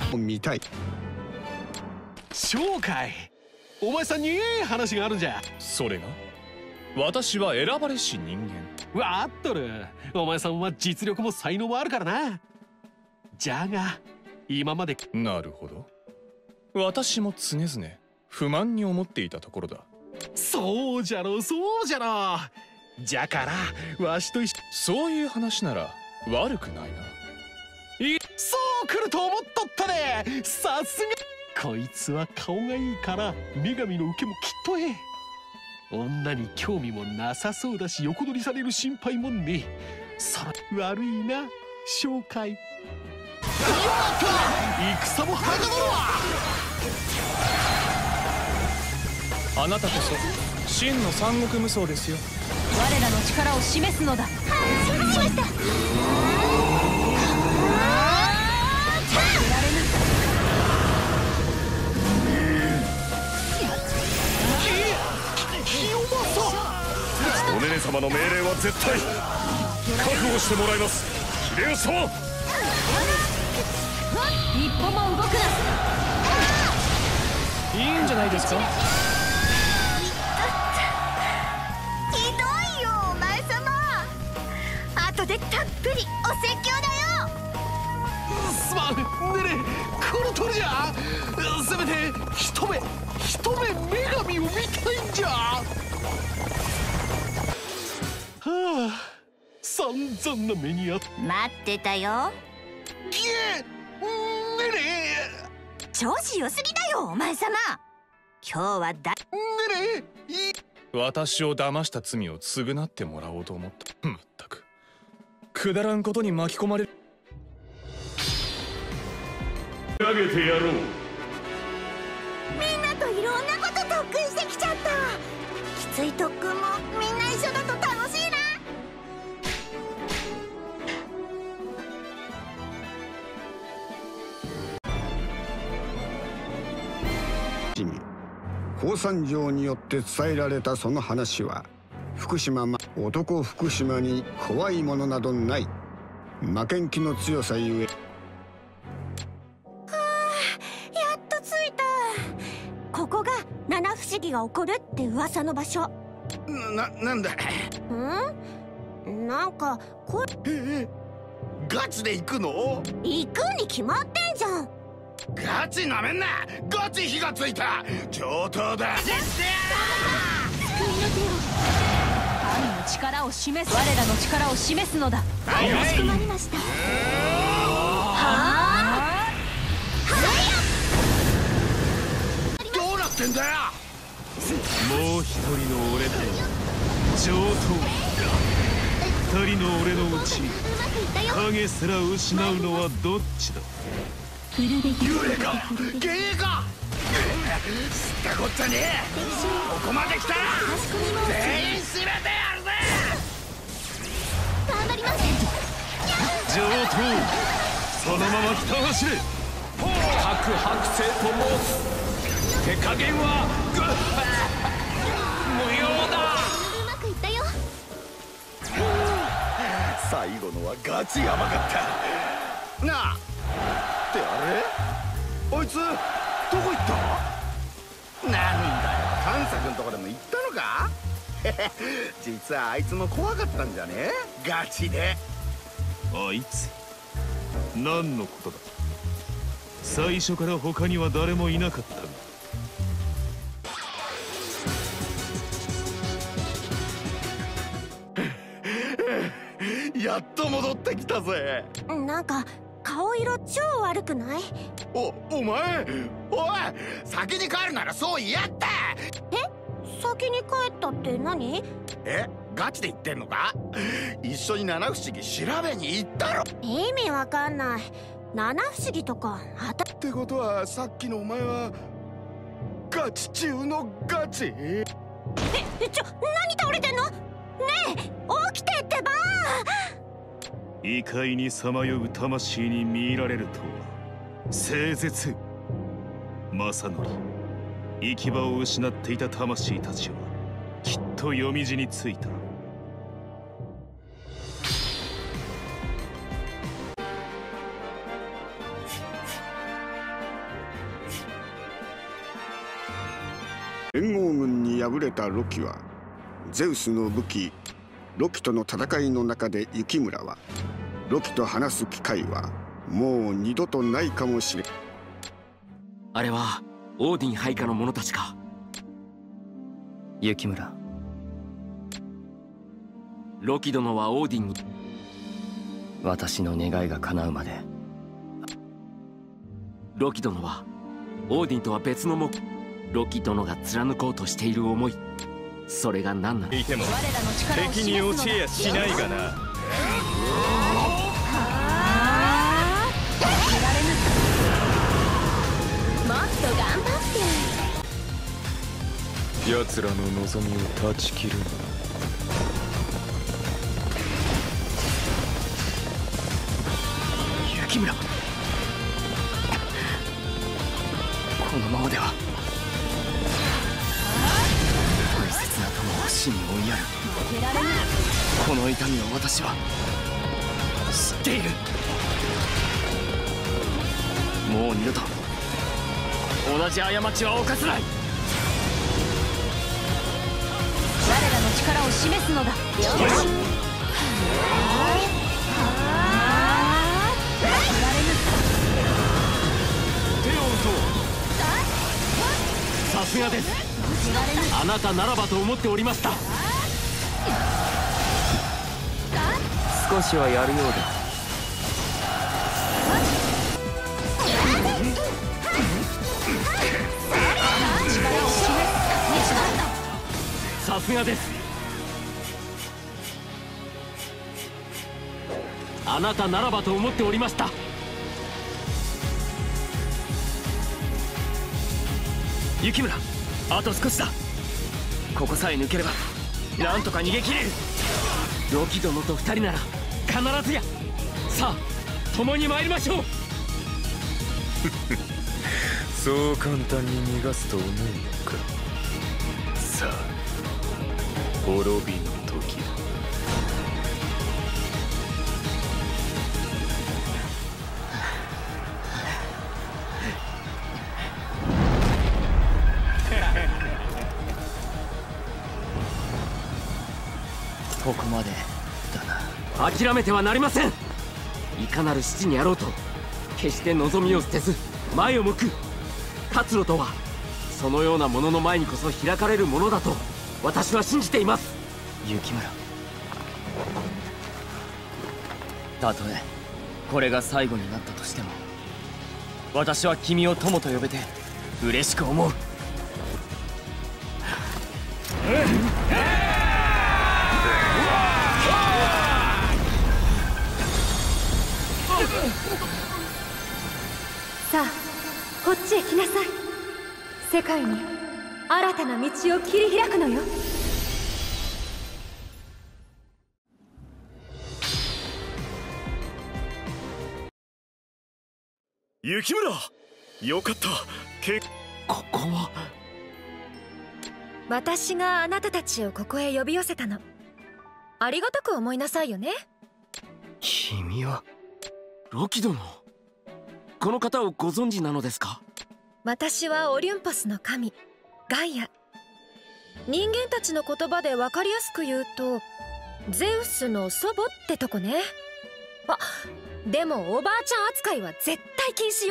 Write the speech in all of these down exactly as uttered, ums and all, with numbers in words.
見たい。 そうかい。お前さんにいい話があるんじゃ。 それが私は選ばれし人間。 わっとる。お前さんは実力も才能もあるからな。じゃが今まで。 なるほど。私も常々不満に思っていたところだ。 そうじゃろそうじゃろ。じゃからわしと一緒。 そういう話なら悪くないな。 いそう来ると思っとったで。さすがこいつは顔がいいから女神の受けもきっとええ。女に興味もなさそうだし横取りされる心配もねえ。そら悪いな紹介。やった戦もはかどるわ。 あなたこそ真の三国無双ですよ。 我らの力を示すのだ。承知しました。 お姉様の命令は絶対覚悟してもらいます。秀吉様、 一歩も動くな。 いいんじゃないですか。 ひどいよお前様。後でたっぷりお説教だよ。 すまんねねこの通りじゃ。せめて一目一目女神を見たいんじゃ。はあ散々な目にあっ。 待ってたよ。 いえねね調子良すぎだよお前様。今日はだねね私を騙した罪を償ってもらおうと思った。まったくくだらんことに巻き込まれる。 上げてやろう。 みんなといろんなこと特訓してきちゃった。きつい特訓もみんな一緒だと楽しいな。 高山城によって伝えられたその話は福島ま男福島に怖いものなどない。負けん気の強さゆえ。 はあ、やっと着いた。ここが七不思議が起こるって噂の場所。 な、なんだ。 ん？なんかこええ、ガチで行くの？ 行くに決まってんじゃん。 ガチなめんな。ガチ火がついた。上等だ。 救いの手を。神の力を示す。我らの力を示すのだ。 はい、かしこまりました。はあ。 どうなってんだよ。 もう一人の俺と上等。二人の俺のうち影すら失うのはどっちだ。 幽霊か幻影か。知ったこっちゃねえ。ここまで来たら全員締めてやるぜ。 頑張ります。 上等。そのまま北走れ。 白白星と申す。手加減はグッ無用だ。 うまくいったよ。 最後のはガチヤバかったなあ。ってあれ、あいつどこ行った？なんだよ、探索のとこでも行ったのか？実はあいつも怖かったんじゃね？ガチで。 あいつ何のことだ。最初から他には誰もいなかったが。 やっと戻ってきたぜ。 なんか顔色超悪くない？ お、お前、おい、先に帰るならそう言やって。 え、先に帰ったって何？ え、ガチで言ってんのか？一緒に七不思議調べに行ったろ。 意味わかんない。七不思議とかあたってことはさっきのお前はガチ中のガチ？ え、ちょ、何倒れてんの？ねえ、起きてってば。 異界にさまよう魂に見入られるとは清絶。正則、行き場を失っていた魂たちはきっと夜道についた。 連合軍に敗れたロキはゼウスの武器ロキとの戦いの中で雪村はロキと話す機会はもう二度とないかもしれん。 あれはオーディン配下の者たちか。 雪村、 ロキ殿はオーディンに私の願いが叶うまで。 ロキ殿はオーディンとは別の目ロキ殿が貫こうとしている思い、それが何なの。 いても敵に落ちやしないがな。 もっと頑張って。 奴らの望みを断ち切るのだ。 雪村、このままでは大切な友を死に追いやる。この痛みを私は知っている。もう二度と同じ過ちは犯さない。 我らの力を示すのだ。よし、 手を打とう。さすがです。あなたならばと思っておりました。 少しはやるようだ。 さすがです。あなたならばと思っておりました。雪村、あと少しだ。ここさえ抜ければなんとか逃げ切れる。ロキ殿と二人なら必ずや。さあ共に参りましょう。 そう簡単に逃がすと思うのか。さあ滅びの時だ。 ここまでだな。 諦めてはなりません。いかなる死地にあろうと決して望みを捨てず前を向く。活路とはそのようなものの前にこそ開かれるものだと私は信じています。 雪村、たとえこれが最後になったとしても私は君を友と呼べて嬉しく思う。 さあこっちへ来なさい。世界に新たな道を切り開くのよ。 雪村、よかった。けここは私があなたたちをここへ呼び寄せたの。ありがたく思いなさいよね。 君はロキ殿、この方をご存知なのですか？ 私はオリュンポスの神ガイア。人間たちの言葉で分かりやすく言うとゼウスの祖母ってとこね。あ、でもおばあちゃん扱いは絶対禁止よ。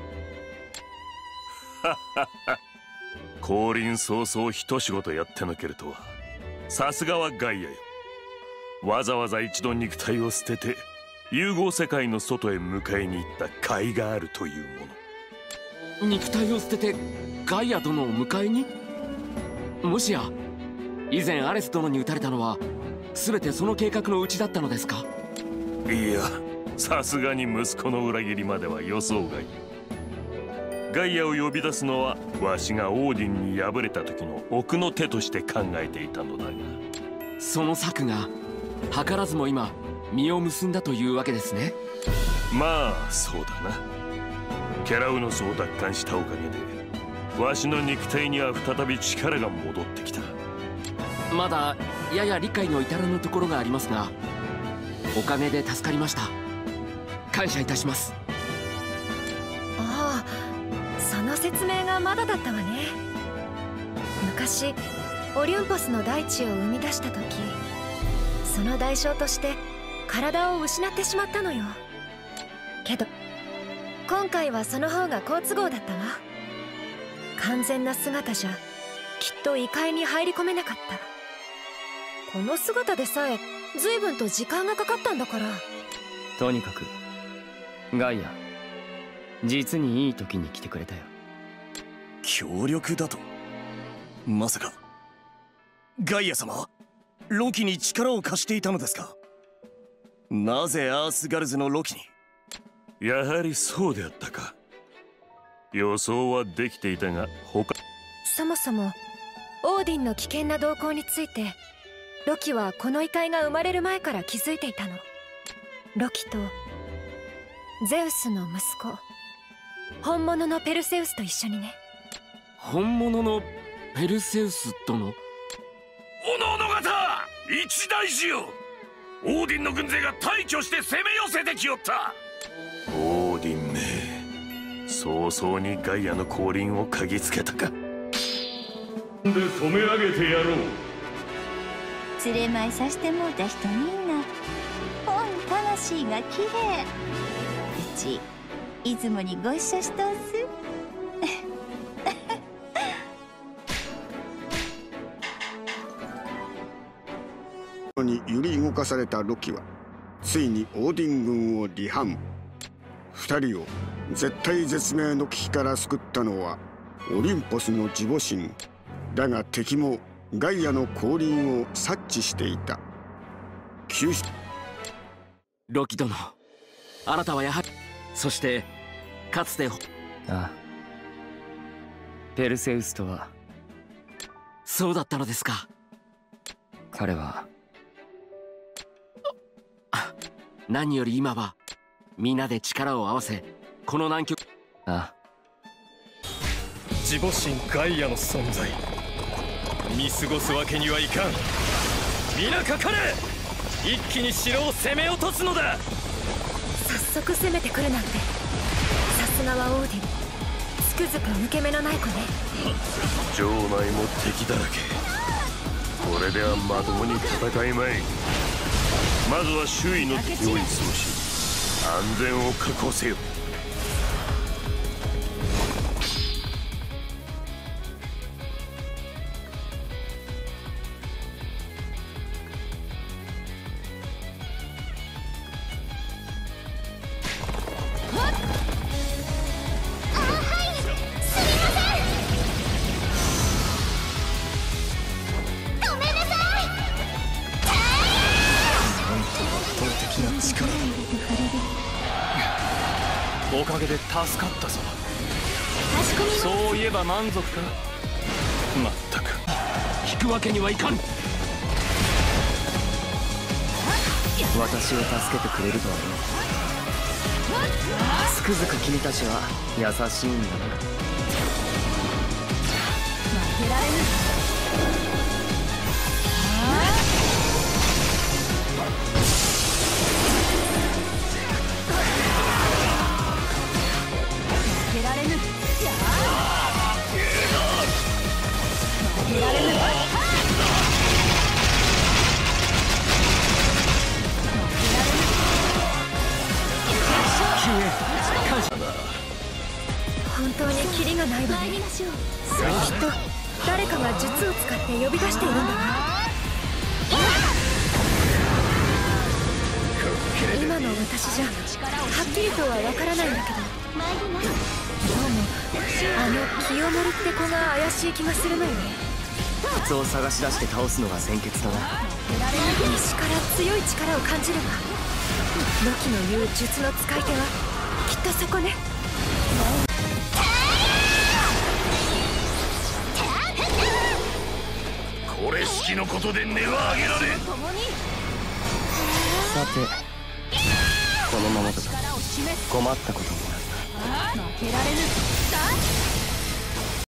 降臨早々一仕事やってのけるとはさすがはガイアよ。わざわざ一度肉体を捨てて融合世界の外へ迎えに行った甲斐があるというもの。 肉体を捨ててガイア殿を迎えに？もしや以前アレス殿に撃たれたのは全てその計画のうちだったのですか？ いや、さすがに息子の裏切りまでは予想外。ガイアを呼び出すのはわしがオーディンに敗れた時の奥の手として考えていたのだが、 その策が図らずも今実を結んだというわけですね。 まあそうだな。ケラウノスを奪還したおかげでわしの肉体には再び力が戻ってきた。 まだやや理解の至らぬところがありますが、おかげで助かりました。感謝いたします。 ああ、その説明がまだだったわね。 昔オリュンポスの大地を生み出した時、その代償として体を失ってしまったのよ。けど今回はその方が好都合だったわ。完全な姿じゃきっと異界に入り込めなかった。この姿でさえ随分と時間がかかったんだから。 とにかくガイア、実にいい時に来てくれたよ。 協力だと？まさかガイア様、ロキに力を貸していたのですか？なぜアースガルズのロキに？ やはりそうであったか。予想はできていたが他。 そもそもオーディンの危険な動向についてロキはこの異界が生まれる前から気づいていたの。ロキとゼウスの息子、本物のペルセウスと一緒にね。 本物のペルセウス殿？ おのおの方、一大事よ。オーディンの軍勢が大挙して攻め寄せてきよった。オーディンめ、早々にガイアの降臨を嗅ぎつけたか。で染め上げてやろう。 連れ舞いさしてもうた人みんな本魂がきれい。うちいつもにご一緒しとおす。 に揺り動かされたロキはついにオーディン軍を離反。二人を絶対絶命の危機から救ったのはオリンポスの自母神だが、敵もガイアの降臨を察知していた。救出ロキ殿、あなたはやはり、そしてかつて、ああ、ペルセウスとは。 そうだったのですか。 彼は何より今は皆で力を合わせこの難局。 ああ、 自母神ガイアの存在見過ごすわけにはいかん。皆かかれ、一気に城を攻め落とすのだ。 早速攻めてくるなんて、さすがはオーディン、つくづく抜け目のない子ね。 城内も敵だらけ。これではまともに戦いまい。まずは周囲の敵を一掃し安全を確保せよ。 おかげで助かったぞ。そういえば満足か。まったく引くわけにはいかん。 私を助けてくれるとはね。つくづく君たちは優しいんだな。 負けられぬ。負けられぬ。負けられぬ。 本当にキリがないわね。きっと誰かが術を使って呼び出しているんだわ。今の私じゃはっきりとはわからないんだけど、どうもあの清盛って子が怪しい気がするのよね。 コツを探し出して倒すのが先決だな。 西から強い力を感じるわ。ロキの言う術の使い手はきっとそこね。 これ式のことで値は上げられん。 さてこのままだと困ったことになる。 負けられぬ。